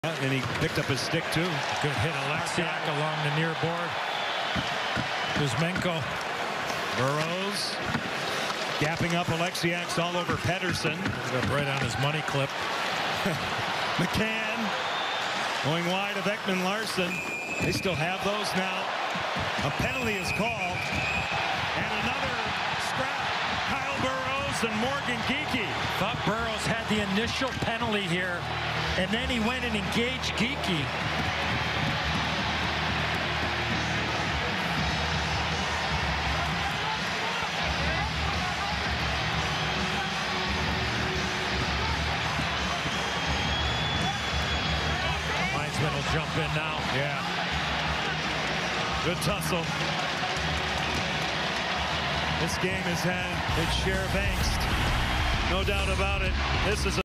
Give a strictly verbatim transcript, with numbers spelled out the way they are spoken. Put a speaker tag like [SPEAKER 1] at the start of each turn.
[SPEAKER 1] And he picked up his stick too.
[SPEAKER 2] Good hit, Alexiak along the near board. Kuzmenko.
[SPEAKER 1] Burrows gapping up Alexiak's all over Pettersson.
[SPEAKER 2] Up right on his money clip.
[SPEAKER 1] McCann going wide of Ekman Larson. They still have those now. A penalty is called. And another scrap. Kyle Burrows and Morgan Geekie.
[SPEAKER 2] Thought Burrows had the initial penalty here, and then he went and engaged Geekie. Linesman will jump in now.
[SPEAKER 1] Yeah. Good tussle. This game has had its share of angst. No doubt about it. This is a